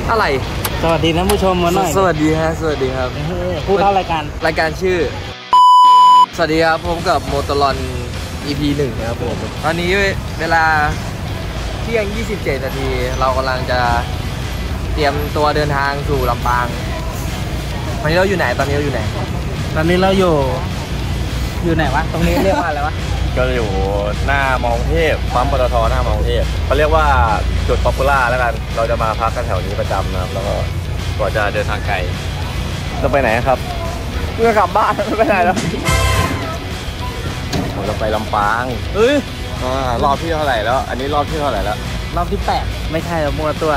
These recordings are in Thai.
อะไรสวัสดีท่านผู้ชมมาหน่อยสวัสดีฮะสวัสดีครับพูดเข้ารายการชื่อสวัสดีครับผมกับโมโตลอน EP 1นะครับผมตอนนี้เวลาเที่ยง27 นาทีเรากำลังจะเตรียมตัวเดินทางสู่ลำปางวันนี้เราอยู่ไหนตอนนี้เราอยู่ไหนไหนวะตรงนี้เรียกว่าอะไรวะก็อยู่หน้ามองเทพปั๊มปตทหน้ามองเทพเขาเรียกว่าจุดป๊อปปูล่าแล้วกันเราจะมาพักกันแถวนี้ประจำนะครับแล้วก็ก่อนจะเดินทางไกลจะไปไหนครับเพื่อกลับบ้านไม่ไปไหนแล้วผมจะไปลำปางรอบที่เท่าไหร่แล้วอันนี้รอบที่เท่าไหร่แล้วรอบที่8ไม่ใช่หรอกมัวตัว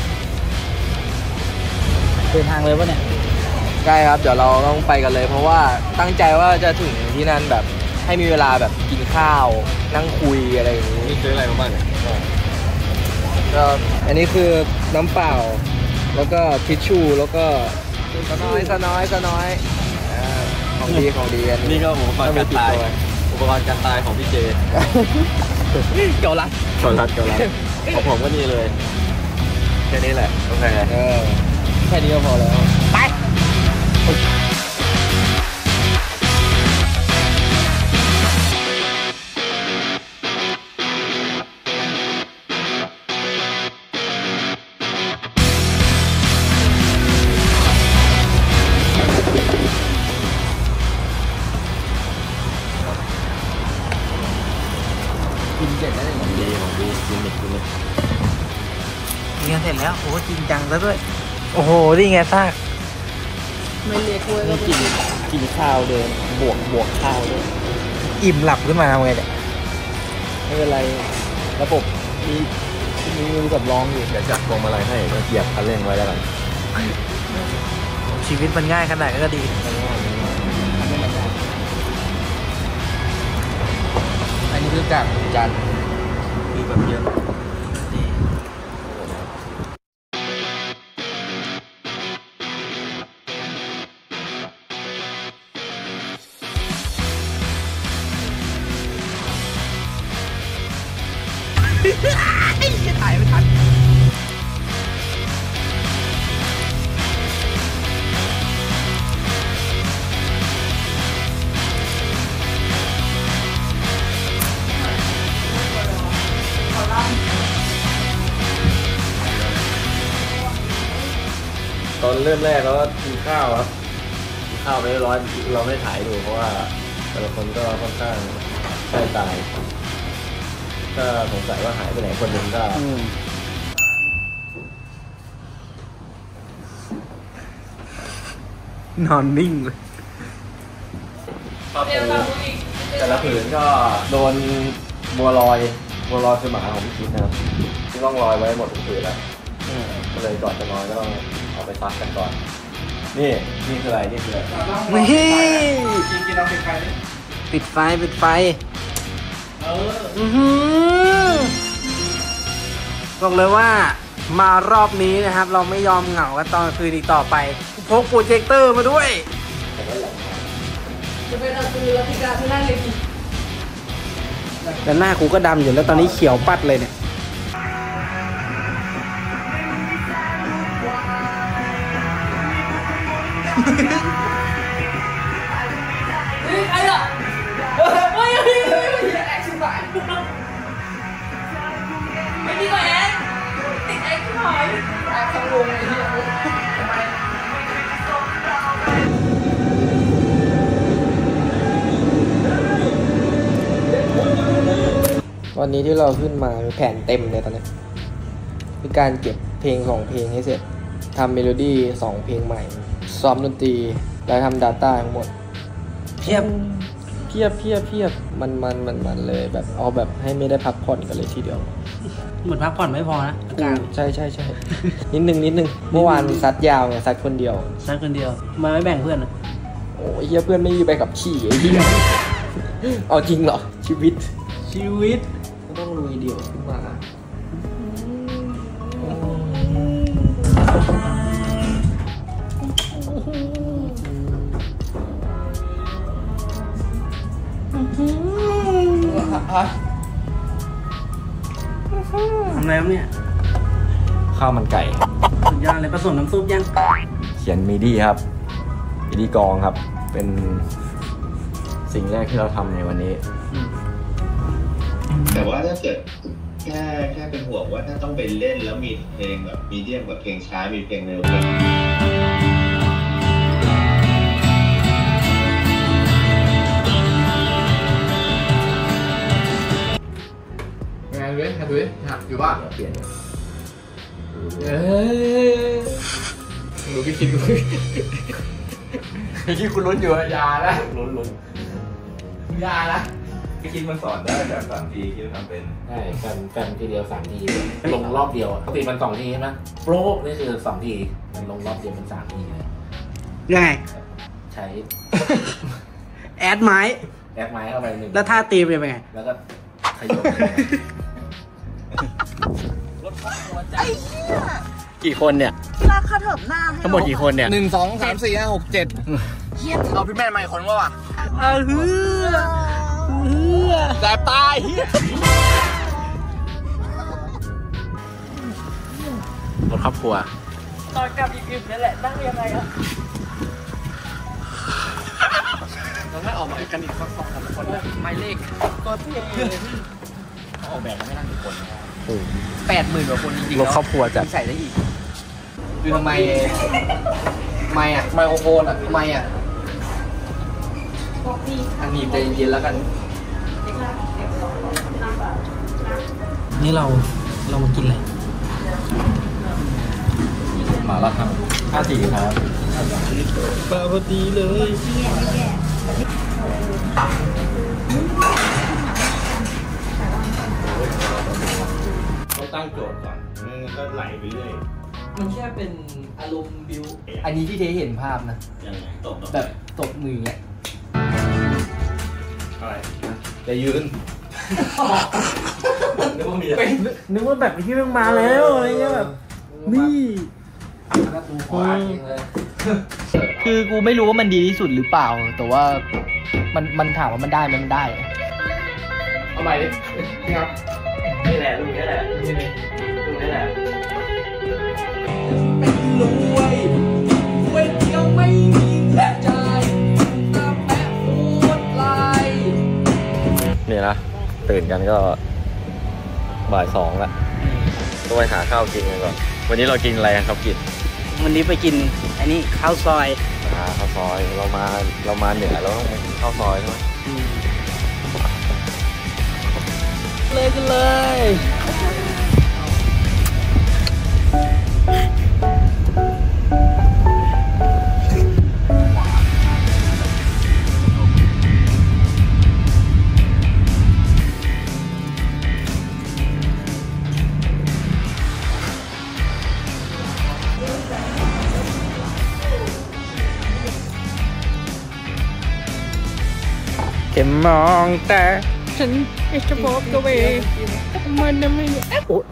เดินทางเลยวะเนี่ยใช่ครับเดี๋ยวเราต้องไปกันเลยเพราะว่าตั้งใจว่าจะถึงที่นั่นแบบให้มีเวลาแบบกินข้าวนั่งคุยอะไรอย่างนี้ซื้ออะไรมาบ้างเนี่ยก็อันนี้คือน้ำเปล่าแล้วก็ทิชชู่แล้วก็สน้อยของดีอันนี้นี่ก็อุปกรณ์การตายของพี่เจเกาลัดของผมก็นี่เลยแค่นี้แหละโอเคแค่นี้ก็พอแล้วไปกินเสร็จแล้วของดีกินกินเสร็จแล้วโอ้จริงจังแล้วด้วยโอ้โหนี่ไงซากไม่เรียกว่ากินข้าวเดินบวกข้าวเลยอิ่มหลับขึ้นมาทำไงเนี่ยไม่เป็นไรระบบมีมือสำรองอยู่เดี๋ยวจัดพวงมาลัยให้ก็เหยียบคันเร่งไว้แล้วกันชีวิตมันง่ายขนาดก็ดีอันนี้คือกากจันคือแบบเยอะจะถ่ายไม่ทันตอนเริ่มแรกเราก็กินข้าวครับกินข้าวไปเรียบร้อยเราไม่ถ่ายดูเพราะว่าแต่ละคนก็ค่อนข้างใกล้ตายถ้าสงสัยว่าหายไปไหนคนหนึ่งก็นอนนิ่งเลยแต่ละผืนก็โดนบัวลอยคือหมาของพี่คิดนะครับที่ต้องลอยไว้หมดทุกผืนแล้วก็เลยก่อนจะนอนก็ต้องเอาไปซักกันก่อนนี่คืออะไรนี่กินเราปิดไฟบอกเลยว่ามารอบนี้นะครับเราไม่ยอมเหงากันตอนคืนอีกต่อไปพกโปรเจคเตอร์มาด้วยจะเป็นอะไรแล้วพี่การที่นั่งเลยแต่หน้ากูก็ดำอยู่แล้วตอนนี้เขียวปัดเลยเนี่ยไอ้ละไม่แอคชั่นไปไม่ดีกว่าแอคติดแอคหน่อยแอคทั้งวงเลยเนี่ยวันนี้ที่เราขึ้นมาแผนเต็มเลยตอนนี้มีการเก็บเพลง2 เพลงให้เสร็จทำเมโลดี้2 เพลงใหม่ซ้อมดนตรีแล้วทำ Data ทั้งหมดเพียบมันเลยแบบเอาแบบให้ไม่ได้พักผ่อนกันเลยทีเดียวเหมือนพักผ่อนไม่พอนะใช่นิดนึงเมื่อวานซัดยาวไงซัดคนเดียวมาไม่แบ่งเพื่อนนะโอ้ยเพื่อนไม่มีไปกับขี่ไอ้เหี้ยเอาจริงเหรอชีวิตต้องลุยเดี่ยวขึ้นมาทำอะไรเนี่ยข้าวมันไก่ยอดเลยผสมน้ำซุปยังเขียนมิดี้ครับมิดี้กองครับ เป็นสิ่งแรกที่เราทำในวันนี้แต่ว่าถ้าเกิดแค่เป็นห่วงว่าถ้าต้องไปเล่นแล้วมีเพลงแบบมีเดียมกับเพลงช้ามีเพลงเร็วเพลงไงเว้ยดูดิหักอยู่ป่ะเปลี่ยนดูพี่คิดดูพี่คิดคุณลุ้นอยู่อะยาละลุ้นยาละพี่คิดมันสอนได้แบบ3 ทีคิดทำเป็นใช่กันทีเดียว3 ทีลงรอบเดียวปกติมัน2 ทีใช่ไหมโปรนี่คือ2 ทีมันลงรอบเดียวมัน3 ทีเลยยังไงใช้แอดไม้แอดไม้เข้าไปหนึ่งแล้วท่าตีเป็นไงแล้วก็ขยบกี่คนเนี่ยลากกระเถิบหน้าให้ทั้งหมดกี่คนเนี่ย 1 2 3 4 5 6 7เอาพี่แม่มาอีกคนว่ะ แสบตายรถครอบครัวตอนกลับอิ่มๆนี่แหละนั่งยังไงอะเราไม่ออกมากันอีกสัก2-3 คนนะหมายเลขก็เท่ออกแบบมาไม่นั่งกี่คน 80,000 กว่าคนจริงๆรถครอบครัวจัดใส่ได้อีกดูทำไมไม่อะไมโครโฟนอะทำไมอะอันนี้ใจเย็นๆแล้วกันนี่เรามากินอะไรหมาล่าทัง54ครับปลาพอดีเลยต้องตั้งโจทย์ก่อนมันก็ไหลไปเรื่อยมันแค่เป็นอารมณ์บิว อันนี้ที่เทเห็นภาพนะยังไงตบแบบตบมือเนี่ยอะไรจะยืนนึกว่ามีอะไรนึกว่าแบบที่มันมาแล้วอะไรเงี้ยแบบ นี่คือกูไม่รู้ว่ามันดีที่สุดหรือเปล่า แต่ว่ามันถามว่ามันได้ไหมมันได้ เอาใหม่ดินี่ครับนี่แหละลูกนี่แหละลูกนี่แหละเป็นรวยรวยเดียวไม่มีแทบใจตาแปะโคตรลายนี่นะ ตื่นกันก็บ่าย 2แล้วต้องไปหาข้าวกินกันก่อน วันนี้เรากินอะไรกันครับกินวันนี้ไปกินอันนี้ข้าวซอยข้าวซอยเรามาเหนือเราต้องมากินข้าวซอยใช่ไหมเลยกันเลยเข็มมองแต่ฉันจะบอกตัวเองมันไม่โอ๊ย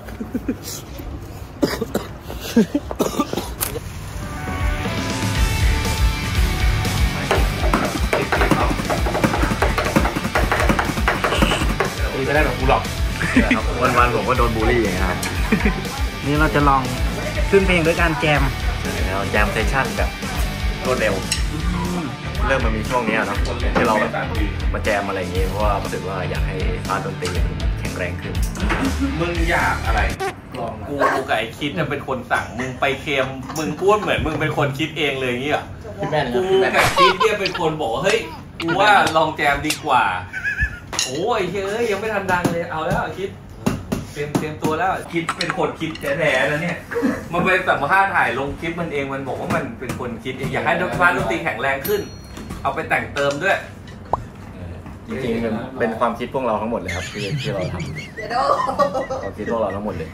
ไม่ได้แบบกูหรอกวันๆผมก็โดนบูลลี่อย่างเงี้ยครับนี่เราจะลองขึ้นเพลงด้วยการแจมแล้วแจมเซสชั่นแบบรวดเร็ว เริ่มมามีช่วงนี้เนาะที่เราแบบมาแจมอะไรอย่างงี้เพราะว่ารู้สึกว่าอยากให้ฟาดดนตรีแข็งแรงขึ้นมึงอยากอะไรกูกับไอ้คิดจะเป็นคนสั่งมึงไปเคลมมึงพูดเหมือนมึงเป็นคนคิดเองเลยอย่างเงี้ยพี่แม่นคกูรับพี่แม่นกับคิดเนี่ยเป็นคนบอกว่าเฮ้ยกูว่าลองแจมดีกว่าโอ้ยเฮ้ยยังไม่ทันดังเลยเอาแล้วคิดเตรียมตัวแล้วคิดเป็นคนคิดแท้ๆแล้วเนี่ยมันไปสัมภาษณ์ถ่ายลงคลิปมันเองมันบอกว่ามันเป็นคนคิดเองอยากให้ฟาดดนตรีแข็งแรงขึ้น เอาไปแต่งเติมด้วยจริงๆเป็นความคิดพวกเราทั้งหมดเลยครับที่เราทำความคิดพวกเราทั้งหมดเลย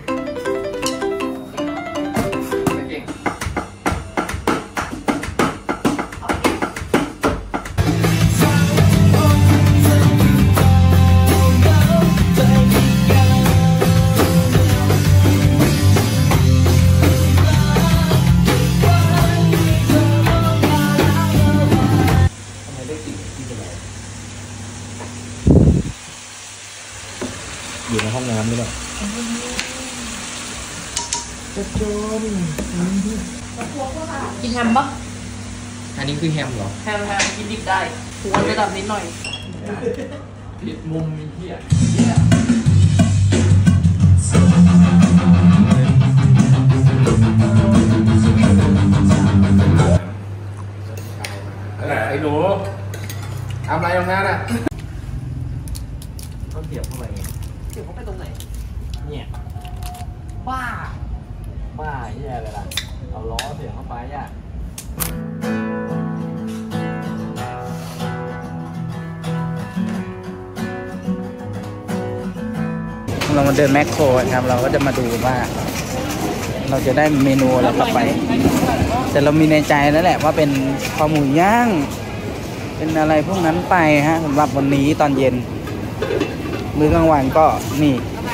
อยู่ในห้องน้ำด้วยกินแฮมปะอันนี้คือแฮมเหรอแฮมกินดิบได้หัวระดับนิดหน่อยผิดมุมมีเหี้ยไอ้หนูทำอะไรตรงนั้นอ่ะต้องเสียบเข้าไปไงเดี๋ยวเขาไปตรงไหนเนี่ยบ้าบ้าแย่เลยล่ะเอาล้อเสียบเข้าไปอ่ะเรามาเดินแมคโครครับเราก็จะมาดูว่า เราจะได้เมนูอะไรกลับไป แต่เรามีในใจแล้วแหละว่าเป็นคอหมูย่าง เป็นอะไรพวกนั้นไปฮะสำหรับวันนี้ตอนเย็น มื้อกลางวันก็นี่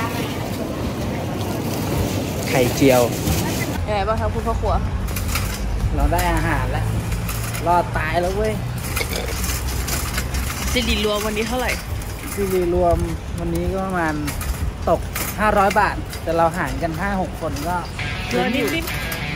ไข่เจียวยังไงบ้างครับคุณพ่อครัวเราได้อาหารแล้ว รอดตายแล้วเว้ยสิริรวมวันนี้เท่าไหร่ซีรีรวมวันนี้ก็ประมาณตก 500 บาท แต่เราหารกัน 5-6 คนก็เงินนิด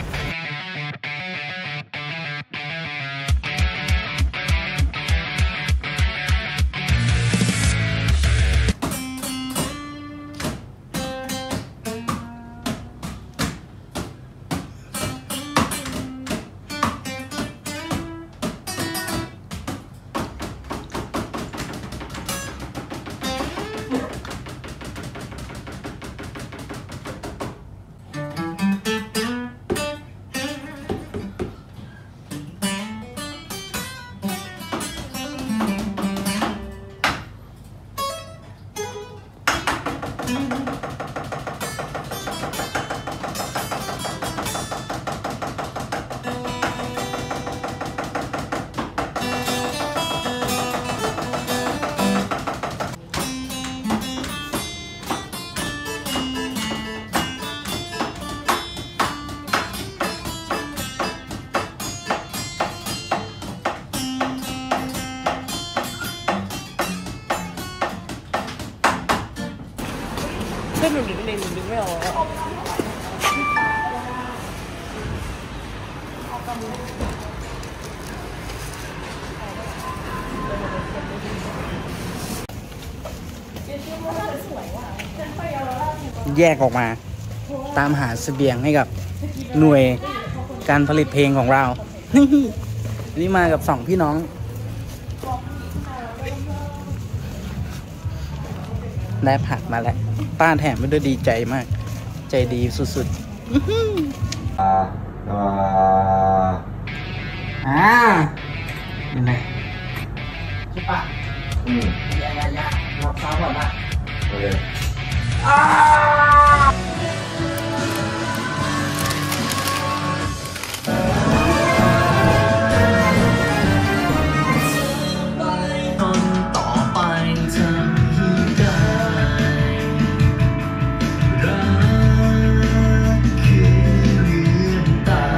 เส้นหนูดึงไม่ออกแล้วแยกออกมา ตามหาเสบียงให้กับหน่วยการผลิตเพลงของเรา อันนี้มากับ2พี่น้อง ได้ผักมาแล้ว ป้าแถมไปด้วยดีใจมาก ใจดีสุดๆเป็นไงใช่ปะยารับซ้ำก่อนนะโอเคต่อไปเธอที่ได้รักคือเรื่องตา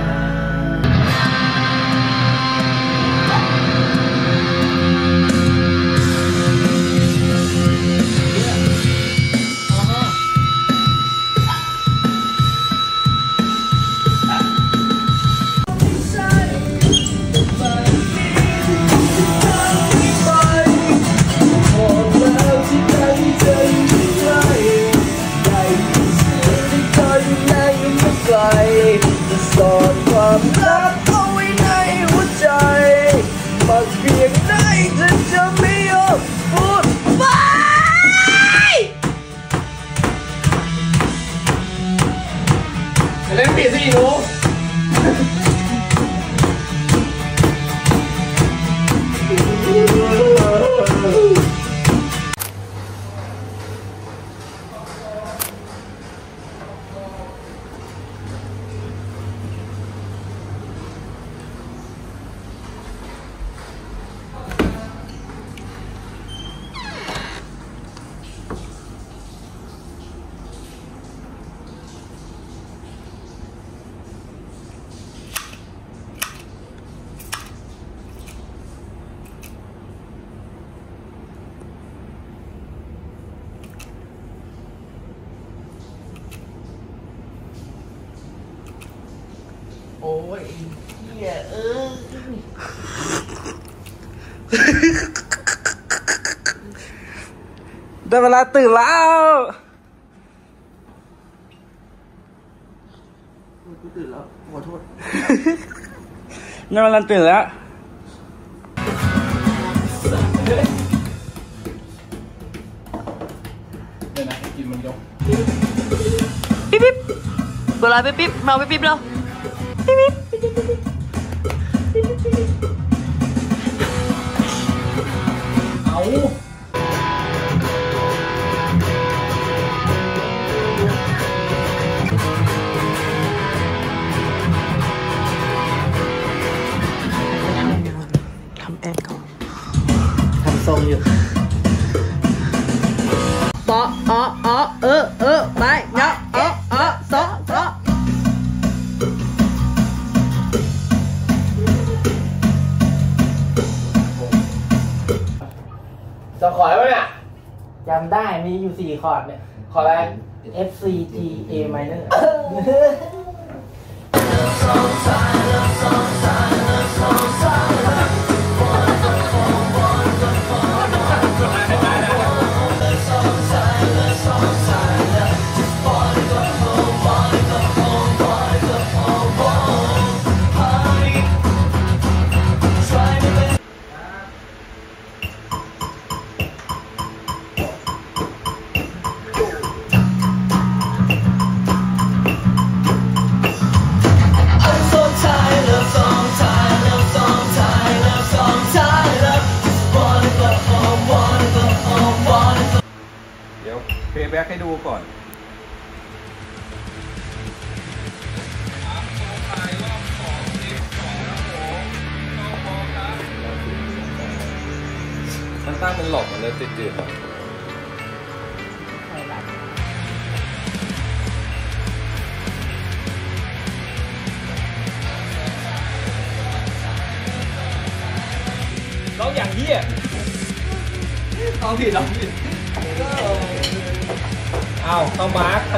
สอดความรักเอาไว้ในหัวใจมาเพียงไหนฉันจะไม่ยอมพูดไปเล่นปีสิหนูโอ้ยเหี้ยได้เวลาตื่นแล้วกูตื่นแล้วขอโทษได้เวลาตื่นแล้วเดี๋ยวนะกินมันยกปิ๊บปิ๊บเวลาปิ๊บปิ๊บมาปิ๊บปิ๊บแล้วปิ๊บปิ๊บเอาทำแอนก่อนทำทรงอยู่ปอไปเนาะซอจะขอแล้วเนี่ยจำได้มีอยู่4 คอร์ดเนี่ยคอร์ดอะไร F C G A minor เดี๋ยวเพย์แบ็กให้ดูก่อนมันตั้งเป็นหลอกมันเลยติดๆร้องอย่างเหี้ยเอาผิดเอาต้องมาร์ค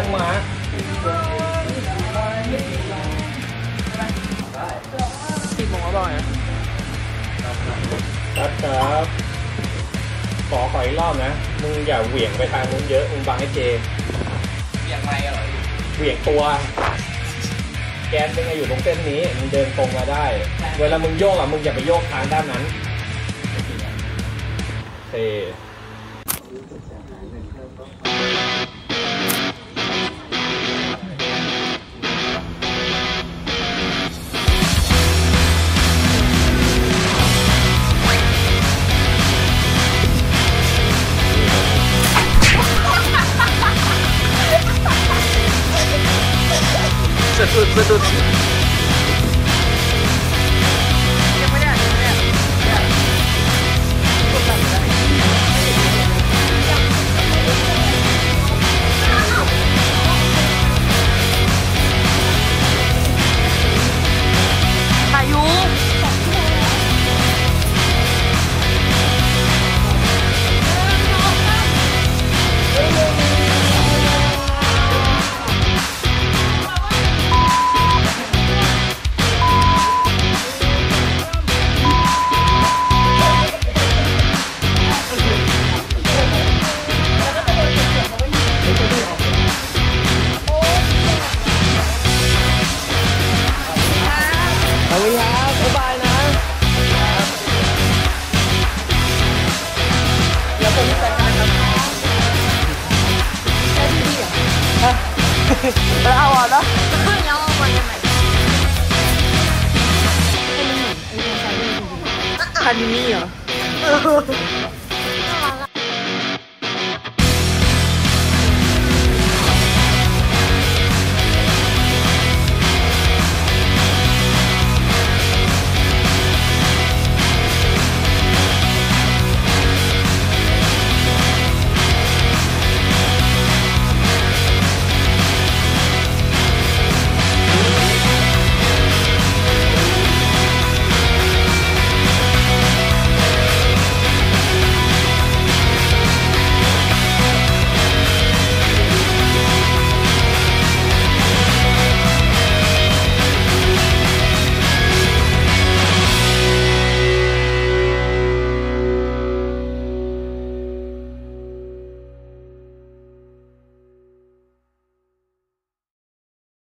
10 โมงแล้วนะครับขออีกรอบนะมึงอย่าเหวี่ยงไปทางนู้นเยอะมึงบังให้เจเหวี่ยงไปเหรอเหวี่ยงตัวแกนมึงอยู่ตรงเส้นนี้มึงเดินตรงมาได้เวลามึงโยกมึงอย่าไปโยกทางด้านนั้นเตสะดุดอายุแล้วเอาอ่ะนะแล้วเอามายังไงให้มันเหมือนไอ้เรื่องใช้เรื่องจริงๆคาร์ดินี่เหรอ